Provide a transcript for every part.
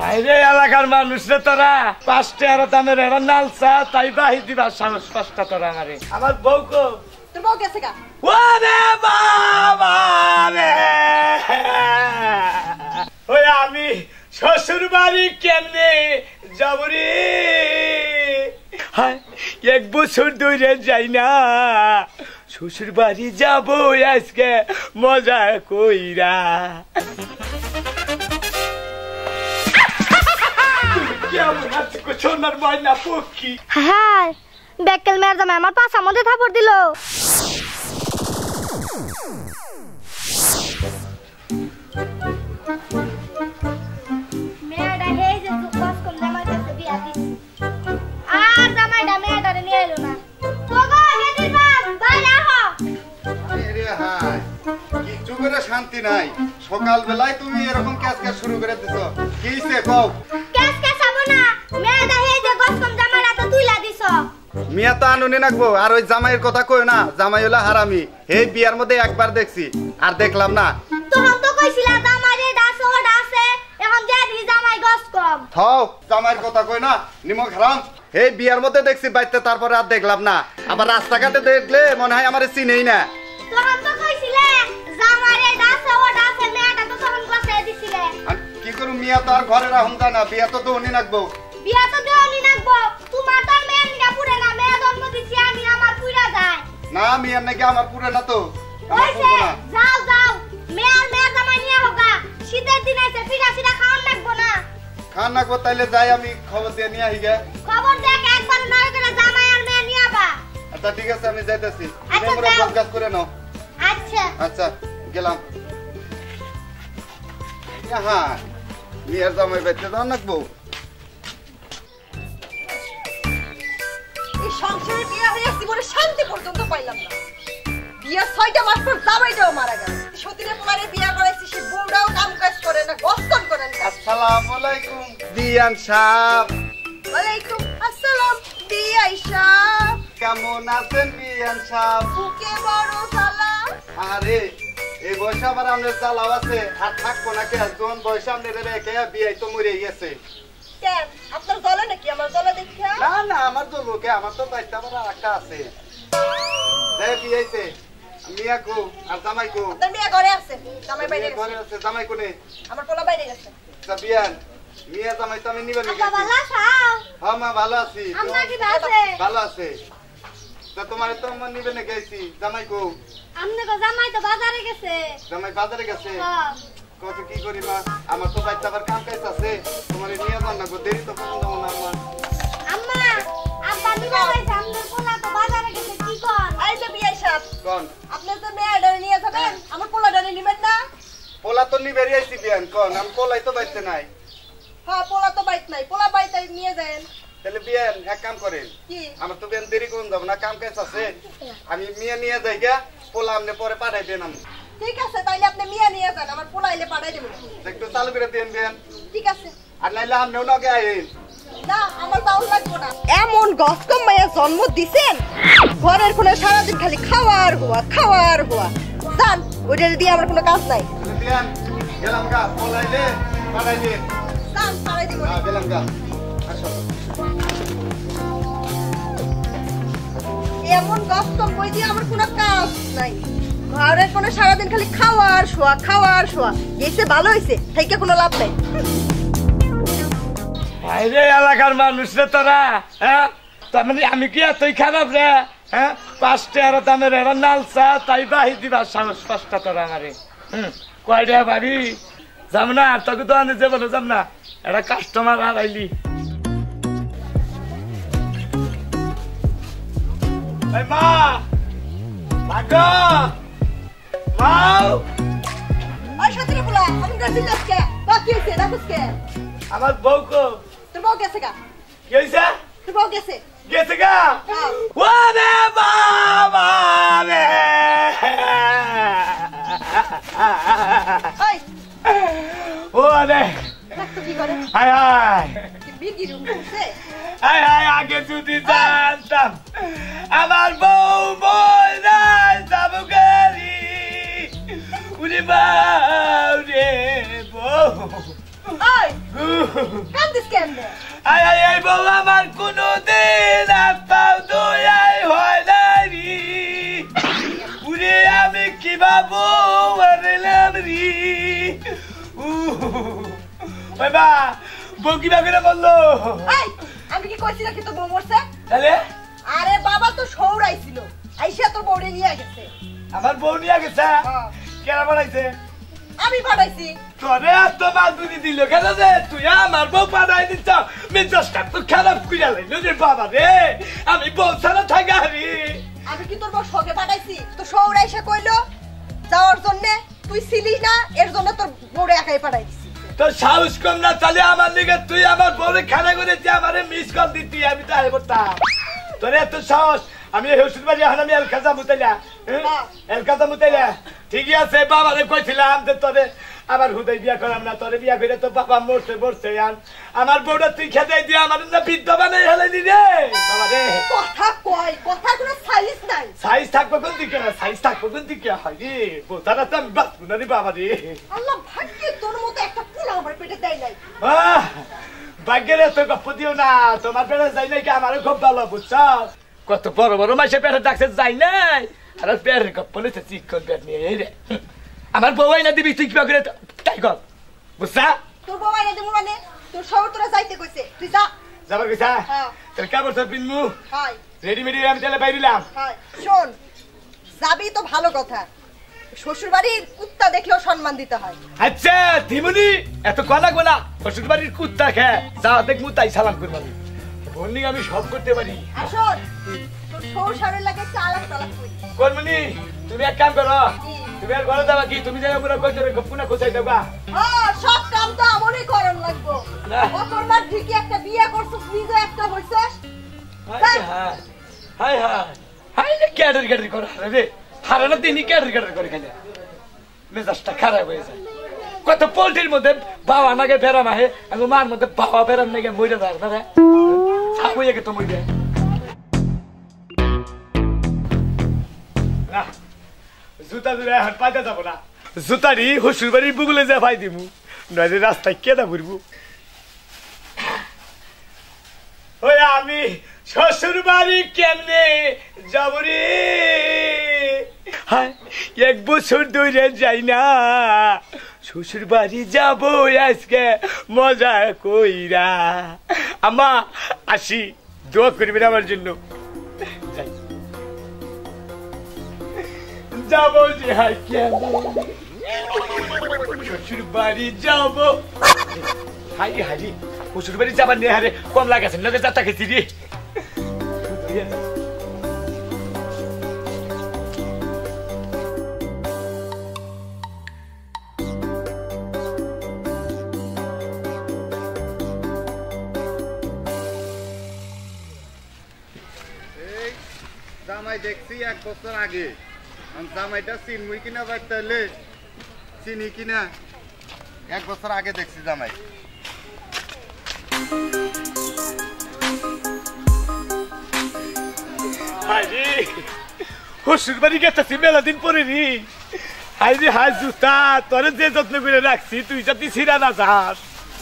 বাইরে এলাকার মানুষ রে তোরা 5 টাকার দামের এরা নালসা তাই বাহি দিবা সাহস 5 টাকা তোরা আমারে আমার বউ কো তোর বউ গেছে গা ওরে বাবা রে ওই আমি শ্বশুর বাড়ি কেমনে যাব রে এক বছর ধরে যাই না শ্বশুর বাড়ি যাবো আজকে মজা কইরা কেমন আছে সোনার ময়না পক্ষী হ্যাঁ বেকেল মেয়ের জামাই আমার পাছার মধ্যে থাপড় দিল মেয়েটা হেই যে বাস কম জামাই কাছে বিয়া দিছি আর জামাইটা মেয়েটারে নিয়ে এলো না তোগো হেদির বাপ বাইরে আহো আরে হাই কিছু করে শান্তি নাই সকাল বেলায় তুমি এরকম ক্যাসক্যাস শুরু করে দিছো কি হইছে কও ক্যাসক্যাস হবো না মেয়েটা হেই যে বাস কম জামাইটা তো তুইলা দিছো মিয়া তো আনুনে নাকবো আর ওই জামাইয়ের কথা কই না জামাই হলো হারামি এই বিয়ার মধ্যে একবার দেখছি আর দেখলাম না তখন তো কইছিলা জামাইরে দাস ও দাসে এখন যে দি জামাই গস কম থাও জামাইয়ের কথা কই না নিমক হারাম এই বিয়ার মধ্যে দেখছি বাইতে তারপরে আর দেখলাম না আবার রাস্তাঘাটে দেখলে মনে হয় আমারে চিনেই না তখন তো কইছিলে জামাইরে দাস ও দাসে মেয়েটা তো তখন গসে দিছিলে কি করু মিয়া তো আর ঘরে রাহুম না বিয়া তো দৌনি নাকবো বিয়া তো দেওনি নাকবো তোমার তো মেয়ে নিগা পুরে না মেয়ে জন্ম দিছি আমি আমার পুরা যায় না মিয়া নাকি আমার পুরে না তো ওইছে যাও যাও মেয়ে জামাই নিয়ে হোগা শীতের দিন আছে পিঠা সিটা খাওয়ান লাগবো না খান নাকবো তাইলে যাই আমি খবর দিয়ে নিয়ে আহি গে খবর দেখ একবার না করে জামাই আর মেয়ে নিয়ে আবা আচ্ছা ঠিক আছে আমি যাইতেছি আচ্ছা, তোমরা যাও। কাজ করে নাও আচ্ছা আচ্ছা গেলাম হ্যাঁ মিয়ার জামাই বাইতে যাও নাকবো এই সংসারে বিয়া হয়ে জীবনে শান্তি পর্যন্ত পাইলাম না বিয়া 6টা মাস পর জামাইটাও মারা গেল সতীনে তোমারে বিয়া করাইছি সে বউরাও কাম কাজ করে না গস্তন করে না আসসালামু আলাইকুম দিয়ান সাহেব ওয়ালাইকুম আসসালাম বিয়াই সাহেব কেমন আছেন দিয়ান সাহেব বুকে বড় সালা আরে এই বয়সে আবার আমাদের জ্বালাও আছে আর থাকবো না কে যখন বয়সে আমাদের রেখে বিয়াই তো মরে গেছে কেন আপনার দলে নাকি আমার দলে দেখা না না আমার তো লোকে আমার তো বাইতে আবার একটা আছে দেখ বিয়াইতে মিয়া কো আর জামাই কো আপনার মেয়ে ঘরে আছে জামাই বাইরে ঘরে গেছে আছে জামাই কোনে আমার পোলা বাইরে গেছে বিয়ান মিয়া জামাই তো আমি নিবে আপা ভালো আছো হ্যাঁ মা ভালো আছি আমরা কি আছে ভালো আছে তা তোমার তো আমার নিবে না গেছি জামাই কো আমনে গো জামাই তো বাজারে গেছে জামাই বাজারে গেছে হ্যাঁ কত কি করি মা আমার তো বাইতে আবার কাম কাজ আছে তোমার নিয়ে যান না গো দেরি তো পছন্দ না আমার আম্মা আব্বা নিবা যাইছে আমনের পোলা তো বাজারে গেছে কি কোন এই যে বিয়াই সাহেব কোন আপনি তো মেয়েটা নিয়ে যাবেন আমার পোলা ডানে নেবেন না পোলা তো নিবে আইছি বিয়ান কোন আমি পোলাই তো বাইতে নাই হ্যাঁ পোলা তো বাইত নাই পোলা বাইতে নিয়ে যান তাহলে বিয়ান এক কাম করেন কি আমার তো বিয়ান দেরি করুন যাব না কাম কাজ আছে আমি মিয়া নিয়ে যাই গা পোলা আমনে পরে পাঠাই দেন আমি ঠিক আছে তাইলে আপনি মিয়া নিয়ে যান আমার পোলা এলে পাঠাই দেব একটু চালু করে দেন বিয়ান ঠিক আছে আর নাইলে আমনেও লগে আইন না আমার তাও লাগবে না এমন গসকম মাইয়া জন্ম দিছেন ঘরের কোনে সারাদিন খালি খাওয়ার হওয়া জান ওইটা দিয়ে আমার কোনো কাজ নাই বিয়ান গেলাম গা পোলাইলে পাঠাই দেন জান পাঠাই দিব গেলাম গা আসো এমন গসকম কই দিয়ে আমার কোনো কাজ নাই ঘরের কোনে সারাদিন খালি খাওয়ার শোয়া এসে ভালো হইছে থেকে কোনো লাভ নাই বাইরে এলাকার মানুষ রে তোরা হ্যাঁ তার মানে আমি কি এতই খারাপ রে হ্যাঁ 5 টাকার দামের এরা নালসা তাই বাহি দিবা সাহস 5 টাকা তোরা আমারে কয়টা ভাবি যাম না তোকে তো আনে যাবো না যাম না এটা কাস্টমার হারাইলি মা ভাগো মাও ওই সতীরে পোলা আমি গেছি আজকে বাকি হইছে রাখুস কে আমার বউ কো তোর বউ গেছে গা কি হইছে তোর বউ গেছে গেছে গা হ্যাঁ। ওরে বাবা রে ওই ওরে রাখতো কি করে হায় হায় কি বিগি রুম করছে হায় হায় আগে যদি জানতাম আমার বউ বই নাই যাবো গাড়ি উনি বাউ রে বউ ওই কি বাবু আরেলাম রি ওই বা বউ কি বাগরে বললো এই আমি কি কইছি নাকি তো বউ মরছে তাহলে আরে বাবা তো শৌরাইছিল আইসা তো বউরে নিয়ে গেছে আমার বউ নিয়ে গেছে কেন বানাইছে আমি পাঠাইছি তোরে এত বাদুরি দিল কেন রে তুই আমার বউ পাঠাই দিচ্ছ মেজাজটা তো খারাপ করে লাইলো রে বাবা রে আমি বউ ছাড়া থাকা হারি আমি কি তোর বউ শোকে পাঠাইছি তো শৌরাইসা কইলো যাওয়ার জন্য তুই ছিলিস না এর জন্য তোর বউরে একাই পাঠাই দিছি তোর সাহস কম না তাহলে আমার দিকে তুই আমার বউরে খানা করে দিয়ে আমারে মিস কল দিতি আমি তো আই বলতাম তোর এত সাহস আমি শ্বশুর বাড়ি এখন আমি এলকাজা মুতাইলা এলকাজা মুতাইলা ঠিকই আছে বাবারে কইছিলাম যে তোরে আবার হুদাই বিয়া করাম না তোরে বিয়া করে তো বাবা মরছে মরছে আমার বউটা তুই খেতে দিয়ে আমার না বিদ্যা বানাই হেলাইনি রে বাবা রে কথা কই কথা কোনো সাইজ নাই সাইজ থাকবো কোন দিকে না সাইজ থাকবো কোন দিকে হয় রে বোতারা তো আমি বাঁচবো না রে বাবা রে আল্লাহ ভাগ্যে তোর মতো একটা পোলা আমার পেটে দেয় নাই ভাগ্যের এত গপ্প দিও না তোমার পেটে যাই নাই কি আমারও খুব ভালো বুঝছ কত বড় বড় মাসে পেটে ডাকছে যাই নাই আর পেটের গপ্প নিতে চিকন পেট নিয়ে এই রে আমার বউ আইনা দিবি তুই কিবা করে তাই কর বুঝছা তোর বউ আইনা দিমু মানে তোর শহর তোরা যাইতে কইছে তুই যা যাবার কইছা হ্যাঁ তাহলে কাপড় সব পিনমু হাই রেডিমেডি আমি তাহলে বাইরিলাম হাই শোন যাবি তো ভালো কথা শ্বশুর বাড়ির কুত্তা দেখলেও সম্মান দিতে হয় আচ্ছা দিমুনি এত কলা গোলা শ্বশুর বাড়ির কুত্তা খেয়ে যা দেখমু তাই সালাম করবো বন্নি আমি সব করতে পারি আর শোন তোর সংসারের লাগে চালাক চালাক করি কর্মনি তুমি এক কাম করো তুমি আর ঘরে যাবা কি তুমি জায়গা পুরো কই ধরে গপুনা কোথায় দেবা হ্যাঁ সব কাম তো আমারই করন লাগবো না। অপর মার ঠিকই একটা বিয়ে করছিস নিজে একটা হইছস হাই হাই হাই হাই হাই না ক্যাডার ক্যাডার করে রে হারানো দিনই ক্যাডার ক্যাডার করে খেলে মেজাজটা খারাপ হয়ে যায় কত পোল্ট্রির মধ্যে বাবা নাগে বেড়াম আহে আমি মার মধ্যে বাবা বেড়াম নাগে মরে যায় না ছাবো একে তো মরে না জুতা দূরে হাত পাইতে যাবো না জুতারি শ্বশুর বাড়ির বুগুলে যা ভাই দিমু নয় রাস্তায় কেনা ঘুরবো ওই আমি শ্বশুর বাড়ি কেমনে যাব রে হায় এক বছর ধরে যাই না শ্বশুর বাড়ি যাব আজকে মজা কইরা আমা আসি দোয়া করবেন আমার জন্য যাই যাব যে হাই কেমনে শ্বশুর বাড়ি যাব হাই হাই শ্বশুর বাড়ি যাবার নেই হারে কম লাগাছে নদে যাত্রা খেয়েছি রে জামাই দেখছি 1 বছর আগে জামাইটা চিনমুই কিনা বাইতে চিনি কিনা 1 বছর আগে দেখছি জামাই শ্বশুর বাড়ি গেছি মেলা দিন পরে নি হাই রে হাই জুতা তোরে যে যত্ন করে রাখছি তুই যাতে ছিড়া না যাস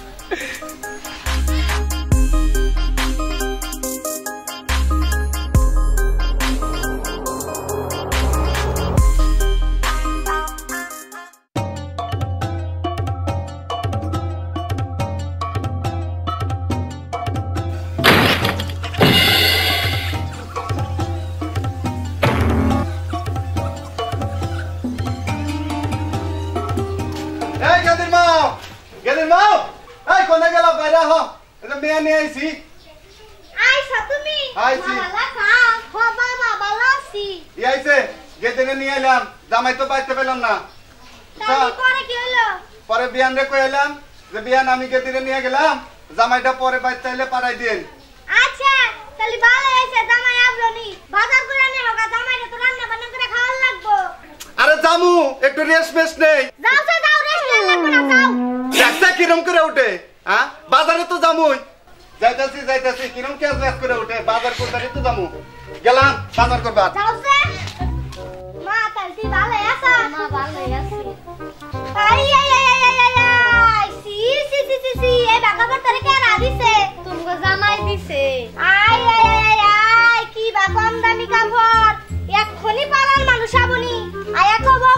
গেদিন মাও এই কোনে গেল বাইরে হ এটা মেয়ে নিয়ে আইছি আইসা তুমি আইছি। ভালো খাও হো বাবা ভালো আছি ই আইছে গেদিনে নিয়ে এলাম জামাই তো পাইতে পেলাম না তাহলে পরে কি হলো পরে বিয়ান রে কই এলাম যে বিয়ান আমি গেদিনে নিয়ে গেলাম জামাইটা পরে পাইতে হলে পাঠাই দিন আচ্ছা তাহলে ভালো হইছে জামাই আবলনি বাজার করে নিয়ে হোগা জামাইরে তো রান্না বান্না করে খাওয়া লাগবো আরে জামু একটু রেস্ট মেস্ট নেই যাও তো যাও রেস্ট লাগবে না যাও একটা কিরম করে উঠে হ্যাঁ বাজারে তো জামুই যাইতাছি কিরম কে রেস্ট করে উঠে বাজার করতে তো জামু গেলাম বাজার করবার যাও সে মা তাহলে তুই ভালো আছো মা ভালো আছি আই আই আই আই আই আই সি এই বাগাবার তোরে কে রাদিছে তুমগো জামাই দিছে আই আই আই আই কি বা কম দামি কাপড় এক্ষুনি পাড়ার মানুষ আবনি আয়া কবো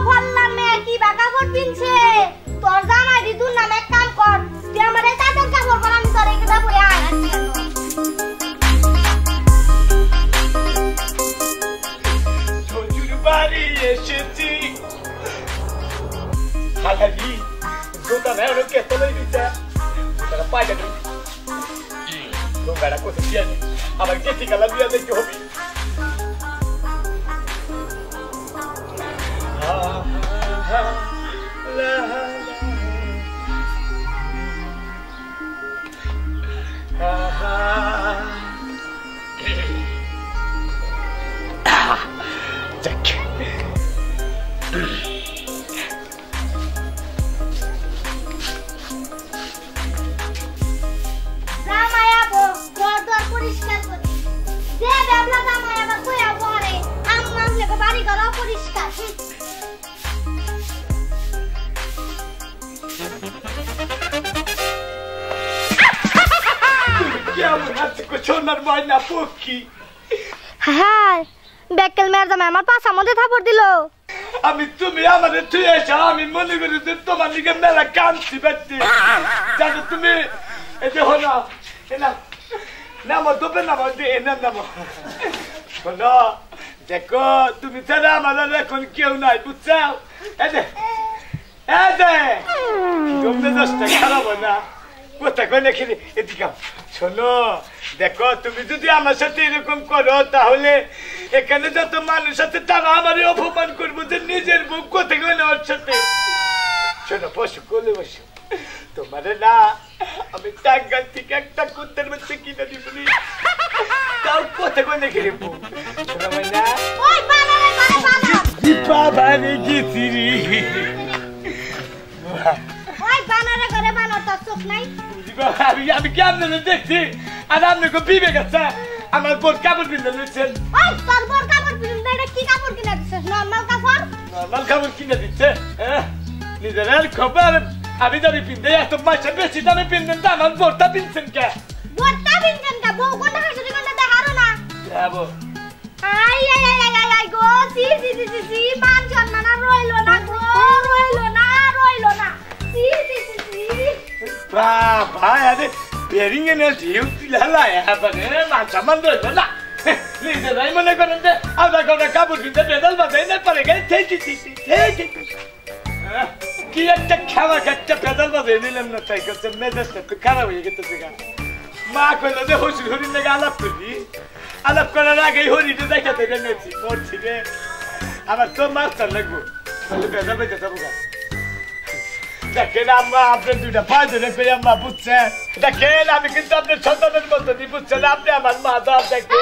পেয়েছি হালালি জোতা নেই ওরা কে তোলাই দিচ্ছে তারা পাইলে নেই তোমরা কোথায় দিয়ে আমার কেটি গালা দিয়ে দেখতে হবে সোনার ময়না পক্ষী হ্যাঁ বেকেল মেয়ের আমার পাশার মধ্যে থাপড় দিল আমি তুমি আমাদের তুই এসে আমি মনে করি যে তোমার দিকে মেলা কাঁদছি বেশি জানো তুমি এই যে হলো নামো তোপে নামো নামো শোনো দেখো তুমি ছাড়া আমার এখন কেউ নাই বুঝছো খারাপ না কোথায় কই নাকি এদিকে শোনো দেখো তুমি যদি আমার সাথে এরকম করো তাহলে এখানে যত মানুষ আছে তারা আমার অপমান করবো যে নিজের বুক কোথায় গেলে ওর সাথে শোনো পশু কোলে বসো তোমার না আমি টাঙ্গাল থেকে একটা কুত্তার মধ্যে কিনে দিবনি তাও কোথায় গেলে খেলে শোনো না বাবা রে গেছি আমি কেমন দেখছি আর আপনি বিবেক আছে আমার বোন কাপড় কিনে দিচ্ছেন নর্মাল কাপড় কিনে দিচ্ছে নিজের খবর আমি যদি পিনতে এত মাসে বেশি দামে পিনতেন তো আমার বোরটা পিনছেন কে যাবো মান সম্মান রইল না রইল না বাবা আরে বেরিং এনে ঢেউ পিলালা এবারে মাথা মান রইল না নিজেরাই মনে করেন যে আধা ঘন্টা কাপড় কিনতে বেদাল বাজাই না পারে গেলে কি একটা খাওয়া একটা বেদাল বাজাই নিলাম না তাই করছে মেজাজটা তো খারাপ হয়ে গেছে মা কইলো যে হসুর হরির লেগে আলাপ করবি আলাপ করার আগেই হরিটা দেখাতে গেছি মরছি রে আমার তো মাস্টার লাগবো বেদাল বাজে যাবো গা দেখেন আম্মা আপনার দুইটা পায়ে ধরে পেয়ে আম্মা বুঝছেন দেখেন আমি কিন্তু আপনার সন্তানের মতো নি বুঝছেন আপনি আমার মা দাও দেখেন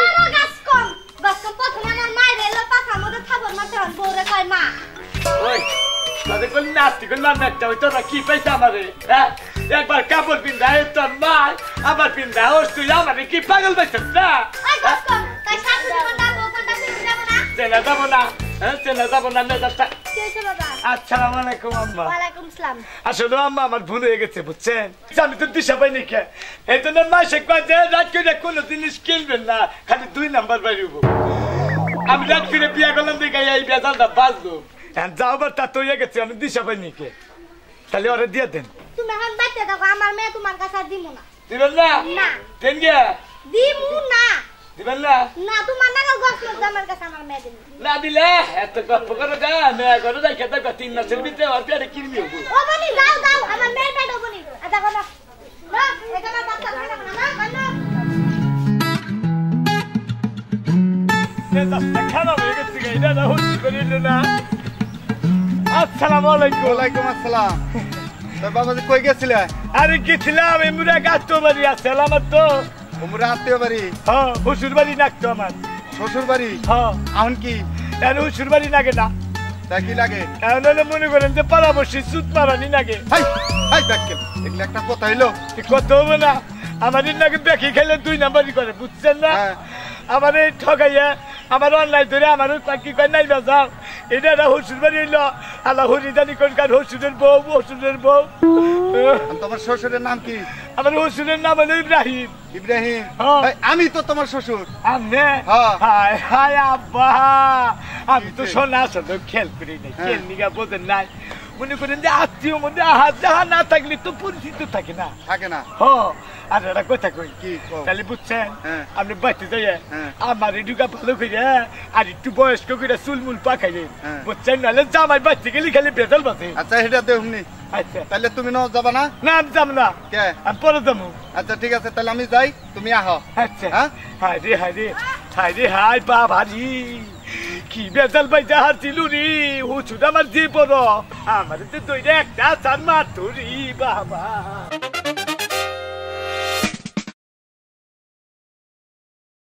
তাদের কোন নাস্তি কোন নাম একটা ওই তোরা কি পাইছে আমারে হ্যাঁ একবার কাপড় পিন্ধায় তোর মা আবার পিন্ধায় ওর তুই আমারে কি পাগল পাইছিস না চেনা যাবো না চেনা যাবো না মেজাজটা আসসালামু আলাইকুম আম্মা ওয়ালাইকুম আসসালাম আসলে আম্মা আমার ভুল হয়ে গেছে বুঝছেন আমি তো দিশা পাইনি কে এই জন্য মাসে কয় যে রাত করে কোনো জিনিস কিনবেন না খালি 2 নাম্বার বাড়িব আমি রাত করে বিয়া করলাম দেখে এই বেজালটা বাজলো যাওয়ার তা তো হয়ে গেছে আমি দিশা পাইনি কে তাহলে ওরা দিয়ে দেন তুমি এখন বাইতে থাকো আমার মেয়ে তোমার কাছে দিব না দিবেন না না দেন গিয়া দিমু না দিবেন না না তোমার না গছ লোক আমার কাছে আমার মেয়ে দিন না দিলে এত গপ্প করে গা মেয়ে করে যাই খেতে 3 মাসের ভিতরে আর পেরে কিনবি ও বনি যাও আমার মেয়ে পেট বনি আচ্ছা কথা না এখানে বাচ্চা খানা না খানা হয়ে গেছে এটা না হচ্ছে করিল না আসসালামু আলাইকুম ওয়ালাইকুম আসসালাম তো বাবাজি কই গেছিলে আরে গেছিলাম এমুরা গাছ বাড়ি আছে আমার তো তোমরা আত্মীয় বাড়ি হ্যাঁ শ্বশুর বাড়ি নাকতো আমার শ্বশুর বাড়ি হ্যাঁ এখন কি আর শ্বশুর বাড়ি নাগে না তা কি লাগে এখন হলে মনে করেন যে পাড়াবসি সুত মারানি নাগে হাই হাই ব্যাকেল এগুলো একটা কথা হইলো কত হবে না আমাদের নাকি বেঁকে খেলে 2 নাম্বারই করে বুঝছেন না আমার এই ঠগাইয়া আমার অন্যায় ধরে আমার কি কয় নাই বাজাও এটা শ্বশুর বাড়ি হইলো আল্লাহ হরি জানি কোনকার শ্বশুরের বউ তোমার শ্বশুরের নাম কি আমার শ্বশুরের নাম হলো ইব্রাহিম ইব্রাহিম আমি তো তোমার শ্বশুর হায় হায় আব্বা আমি তো শোনা শোনো খেল করি নাই খেল নিগা বোঝেন নাই মনে করেন যে আত্মীয় মধ্যে আহাত যাহা না থাকলে তো পরিচিত থাকে না থাকে না আর একটা কথা কই কি কও? তাহলে বুঝছেন হ্যাঁ। আপনি বাড়তে যাই হ্যাঁ। আমার এটুকা ভালো করে আর একটু বয়স্ক করে চুলমুল পাকাইয়ে হ্যাঁ। বুঝছেন নাহলে জামাই বাড়তে গেলে খালি বেতাল বাসে। আচ্ছা এটা দেখুনি আচ্ছা তাহলে তুমি ন যাবা না না আমি যাবো না কে আমি পরে যাবো। আচ্ছা ঠিক আছে তাহলে আমি যাই তুমি আহো আচ্ছা হ্যাঁ হায় রে হায় রে হায় রে হায় বাবা রে কি বেতাল পাই যাহার ছিল রে হুচুটা আমার দিয়ে পড়ো আমার তো দইটা একটা চার মার তো রে বাবা।